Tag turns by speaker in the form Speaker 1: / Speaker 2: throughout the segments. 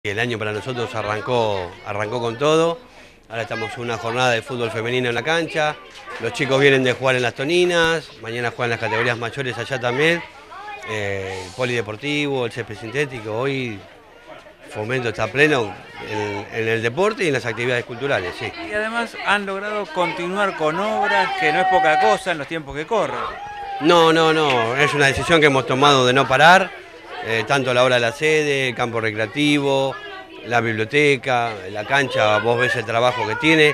Speaker 1: El año para nosotros arrancó con todo. Ahora estamos en una jornada de fútbol femenino en la cancha. Los chicos vienen de jugar en las Toninas, mañana juegan las categorías mayores allá también. El polideportivo, el césped sintético. Hoy Fomento está pleno en el deporte y en las actividades culturales, sí.
Speaker 2: Y además han logrado continuar con obras, que no es poca cosa en los tiempos que corren.
Speaker 1: No, es una decisión que hemos tomado de no parar, tanto la obra de la sede, el campo recreativo, la biblioteca, la cancha, vos ves el trabajo que tiene.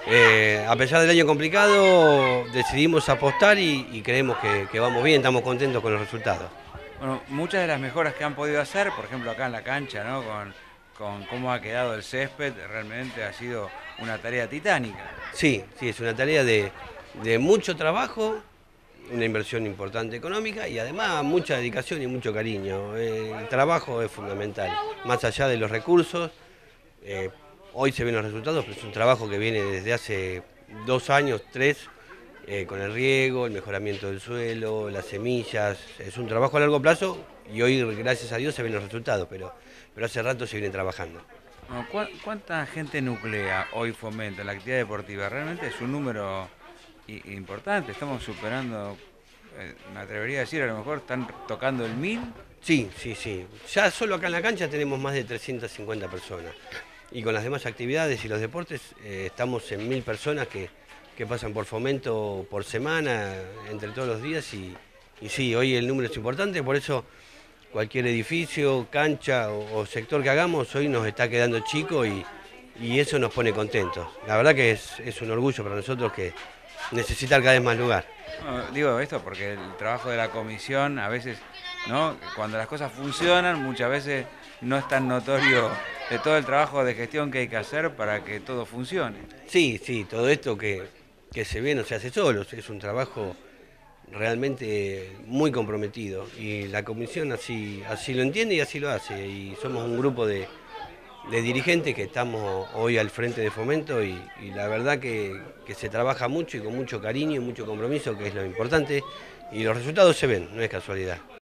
Speaker 1: A pesar del año complicado, decidimos apostar y creemos que vamos bien, estamos contentos con los resultados.
Speaker 2: Bueno, muchas de las mejoras que han podido hacer, por ejemplo acá en la cancha, ¿no? Con cómo ha quedado el césped, realmente ha sido una tarea titánica.
Speaker 1: Sí, es una tarea de mucho trabajo, una inversión importante económica y además mucha dedicación y mucho cariño. El trabajo es fundamental, más allá de los recursos. eh, Hoy se ven los resultados, pero es un trabajo que viene desde hace 2 años, 3, con el riego, el mejoramiento del suelo, las semillas. Es un trabajo a largo plazo y hoy, gracias a Dios, se ven los resultados, pero hace rato se viene trabajando.
Speaker 2: Bueno, ¿cuánta gente nuclea hoy Fomento en la actividad deportiva? Realmente es un número importante, estamos superando, me atrevería a decir, a lo mejor están tocando el 1000.
Speaker 1: Sí. Ya solo acá en la cancha tenemos más de 350 personas. Y con las demás actividades y los deportes estamos en 1000 personas que pasan por Fomento por semana, entre todos los días. Y sí, hoy el número es importante, por eso cualquier edificio, cancha o sector que hagamos hoy nos está quedando chico y eso nos pone contentos. La verdad que es un orgullo para nosotros que necesitar cada vez más lugar.
Speaker 2: No, digo esto porque el trabajo de la comisión a veces, ¿no? Cuando las cosas funcionan, muchas veces no es tan notorio de todo el trabajo de gestión que hay que hacer para que todo funcione.
Speaker 1: Sí, todo esto que se ve no se hace solo, es un trabajo realmente muy comprometido y la comisión así lo entiende y así lo hace. Y somos un grupo de dirigentes que estamos hoy al frente de Fomento y la verdad que se trabaja mucho y con mucho cariño y mucho compromiso, que es lo importante, y los resultados se ven, no es casualidad.